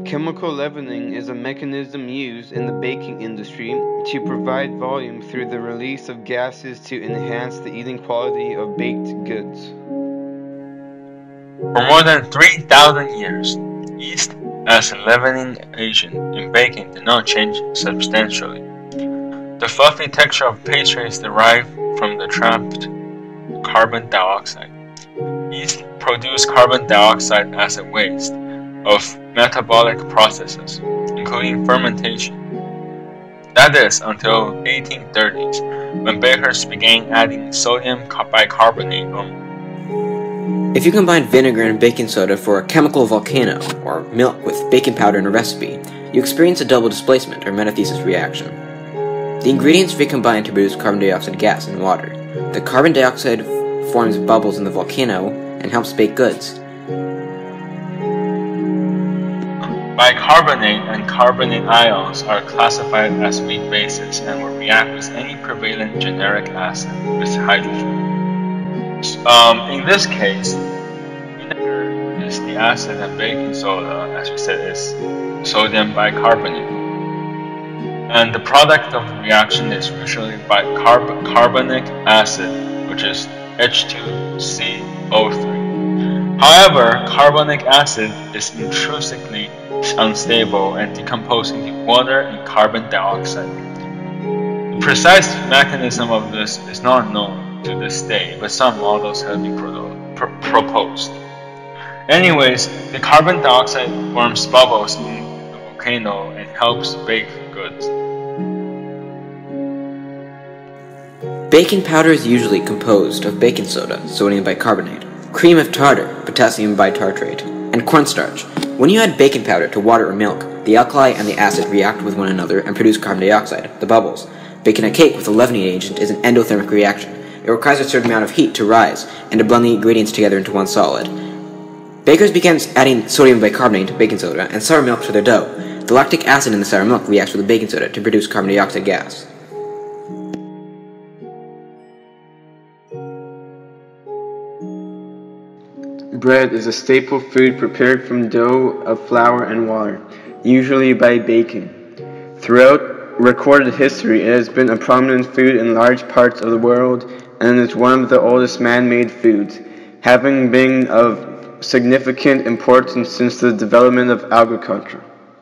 Chemical leavening is a mechanism used in the baking industry to provide volume through the release of gases to enhance the eating quality of baked goods. For more than 3,000 years, yeast as a leavening agent in baking did not change substantially. The fluffy texture of pastry is derived from the trapped carbon dioxide. Yeast produce carbon dioxide as a waste of metabolic processes, including fermentation. That is until 1830s, when bakers began adding sodium bicarbonate on. If you combine vinegar and baking soda for a chemical volcano, or milk with baking powder in a recipe, you experience a double displacement or metathesis reaction. The ingredients recombine to produce carbon dioxide gas and water. The carbon dioxide forms bubbles in the volcano and helps bake goods. Bicarbonate and carbonate ions are classified as weak bases and will react with any prevalent generic acid with hydrogen. In this case, vinegar is the acid and baking soda, as we said, is sodium bicarbonate. And the product of the reaction is usually carbonic acid, which is H2CO3. However, carbonic acid is intrinsically unstable and decomposes into water and carbon dioxide. The precise mechanism of this is not known to this day, but some models have been proposed. Anyways, the carbon dioxide forms bubbles in the volcano and helps bake goods. Baking powder is usually composed of baking soda, sodium bicarbonate, cream of tartar, potassium bitartrate, and cornstarch. When you add baking powder to water or milk, the alkali and the acid react with one another and produce carbon dioxide, the bubbles. Baking a cake with a leavening agent is an endothermic reaction. It requires a certain amount of heat to rise and to blend the ingredients together into one solid. Bakers began adding sodium bicarbonate to baking soda and sour milk to their dough. The lactic acid in the sour milk reacts with the baking soda to produce carbon dioxide gas. Bread is a staple food prepared from dough of flour and water, usually by baking. Throughout recorded history, it has been a prominent food in large parts of the world and is one of the oldest man-made foods, having been of significant importance since the development of agriculture.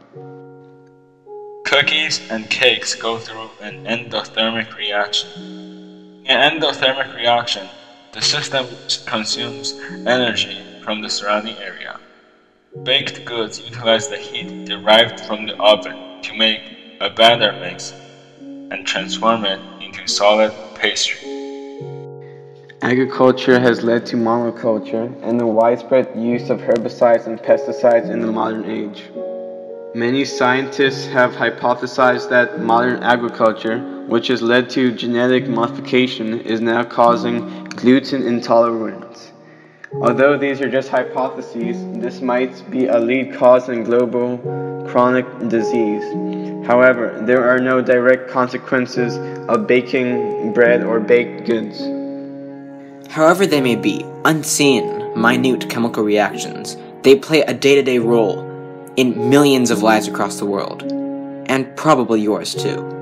Cookies and cakes go through an endothermic reaction. In an endothermic reaction, the system consumes energy from the surrounding area. Baked goods utilize the heat derived from the oven to make a batter mix and transform it into solid pastry. Agriculture has led to monoculture and the widespread use of herbicides and pesticides in the modern age. Many scientists have hypothesized that modern agriculture, which has led to genetic modification, is now causing gluten intolerance. Although these are just hypotheses, this might be a lead cause in global chronic disease. However, there are no direct consequences of baking bread or baked goods. However they may be, unseen, minute chemical reactions, they play a day-to-day role in millions of lives across the world, and probably yours too.